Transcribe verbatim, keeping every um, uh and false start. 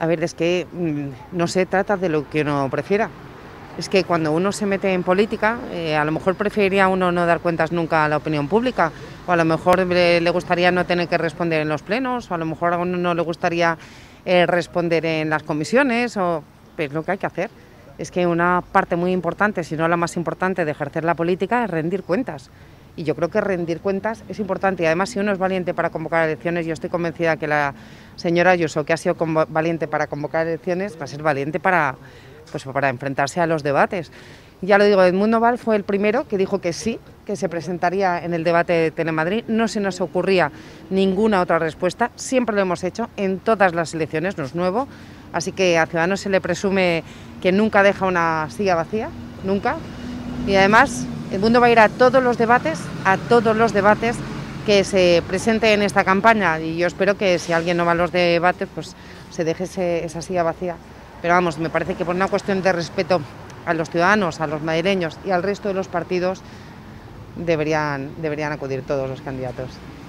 A ver, es que mmm, no se trata de lo que uno prefiera. Es que cuando uno se mete en política, eh, a lo mejor preferiría uno no dar cuentas nunca a la opinión pública, o a lo mejor le, le gustaría no tener que responder en los plenos, o a lo mejor a uno no le gustaría eh, responder en las comisiones, o pues lo que hay que hacer. Es que una parte muy importante, si no la más importante, de ejercer la política es rendir cuentas. Y yo creo que rendir cuentas es importante. Y además, si uno es valiente para convocar elecciones, yo estoy convencida que la señora Ayuso, que ha sido valiente para convocar elecciones, va a ser valiente para, pues, para enfrentarse a los debates. Ya lo digo, Edmundo Val fue el primero que dijo que sí, que se presentaría en el debate de Telemadrid. No se nos ocurría ninguna otra respuesta. Siempre lo hemos hecho en todas las elecciones, no es nuevo. Así que a Ciudadanos se le presume que nunca deja una silla vacía, nunca. Y además, Edmundo va a ir a todos los debates, a todos los debates que se presente en esta campaña. Y yo espero que si alguien no va a los debates, pues se deje ese, esa silla vacía. Pero vamos, me parece que por una cuestión de respeto a los ciudadanos, a los madrileños y al resto de los partidos, deberían, deberían acudir todos los candidatos.